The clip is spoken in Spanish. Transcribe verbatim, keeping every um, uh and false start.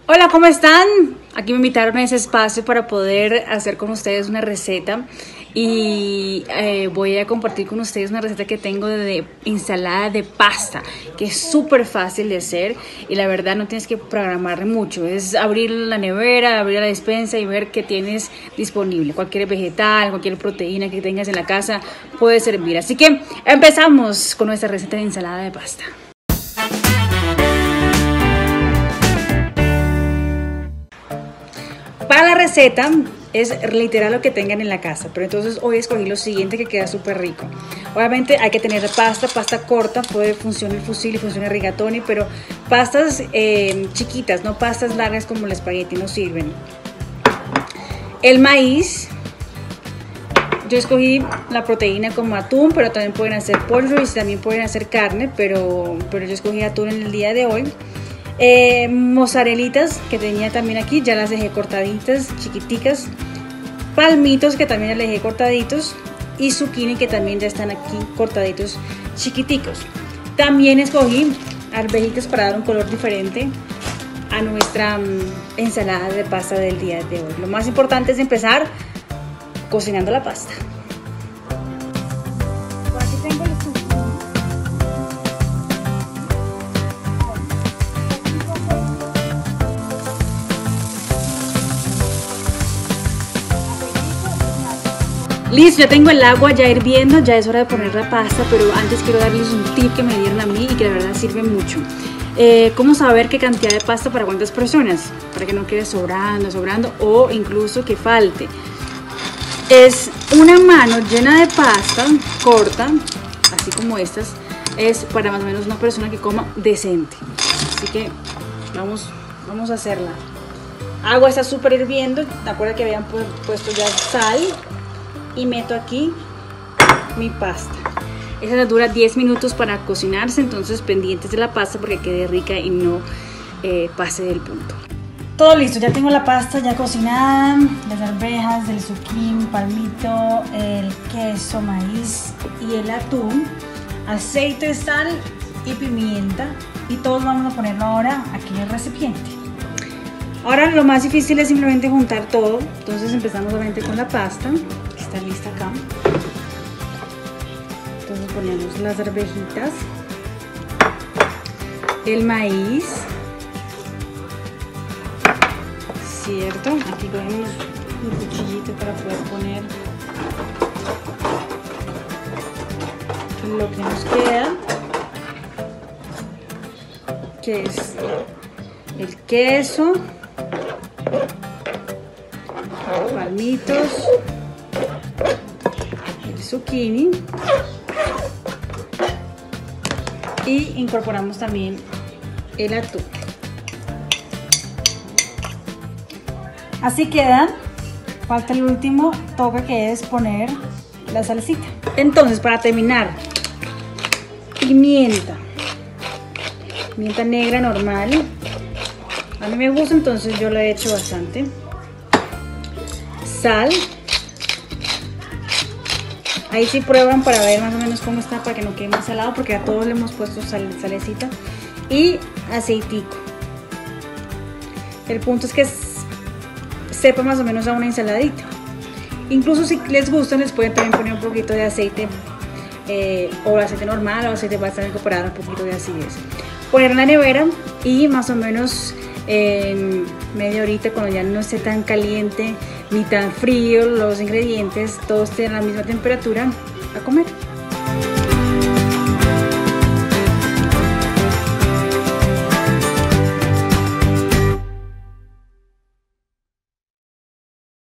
Hola, ¿cómo están? Aquí me invitaron a ese espacio para poder hacer con ustedes una receta y eh, voy a compartir con ustedes una receta que tengo de ensalada de pasta, que es súper fácil de hacer y la verdad no tienes que programar mucho, es abrir la nevera, abrir la despensa y ver qué tienes disponible. Cualquier vegetal, cualquier proteína que tengas en la casa puede servir. Así que empezamos con nuestra receta de ensalada de pasta. Para la receta es literal lo que tengan en la casa, pero entonces hoy escogí lo siguiente que queda súper rico. Obviamente hay que tener pasta, pasta corta, puede funcionar el fusilli, funciona el rigatoni, pero pastas eh, chiquitas, no pastas largas como el espagueti, no sirven. El maíz, yo escogí la proteína como atún, pero también pueden hacer pollo y también pueden hacer carne, pero, pero yo escogí atún en el día de hoy. Eh, mozzarelitas que tenía también aquí, ya las dejé cortaditas, chiquiticas. Palmitos que también las dejé cortaditos. Y zucchini que también ya están aquí cortaditos, chiquiticos. También escogí arvejitas para dar un color diferente a nuestra um, ensalada de pasta del día de hoy. Lo más importante es empezar cocinando la pasta. Por aquí tengo el zucchini. Listo, ya tengo el agua ya hirviendo, ya es hora de poner la pasta, pero antes quiero darles un tip que me dieron a mí y que la verdad sirve mucho. Eh, ¿Cómo saber qué cantidad de pasta para cuántas personas? Para que no quede sobrando, sobrando o incluso que falte. Es una mano llena de pasta corta, así como estas, es para más o menos una persona que coma decente. Así que vamos, vamos a hacerla. Agua está súper hirviendo, ¿te acuerdas que habían puesto ya sal? Y meto aquí mi pasta. Esa dura diez minutos para cocinarse, entonces pendientes de la pasta porque quede rica y no eh, pase del punto. Todo listo, ya tengo la pasta ya cocinada, las arvejas, el zucchini, palmito, el queso, maíz y el atún, aceite, sal y pimienta y todos vamos a ponerlo ahora aquí en el recipiente. Ahora lo más difícil es simplemente juntar todo, entonces empezamos obviamente con la pasta. Está lista acá. Entonces ponemos las arvejitas, el maíz, cierto, aquí cogemos un cuchillito para poder poner lo que nos queda, que es el queso, palmitos, zucchini y incorporamos también el atún. Así quedan. Falta el último toque que es poner la salsita. Entonces, para terminar, pimienta, pimienta negra normal. A mí me gusta, entonces yo le he hecho bastante. Sal. Ahí sí prueban para ver más o menos cómo está, para que no quede muy salado, porque a todos le hemos puesto sal, salecita. Y aceitico. El punto es que sepa más o menos a una ensaladita. Incluso si les gusta, les pueden también poner un poquito de aceite, eh, o aceite normal, o aceite bastante incorporado, un poquito de acidez. Poner en la nevera y más o menos en media horita, cuando ya no esté tan caliente ni tan frío los ingredientes, todos estén a la misma temperatura, a comer.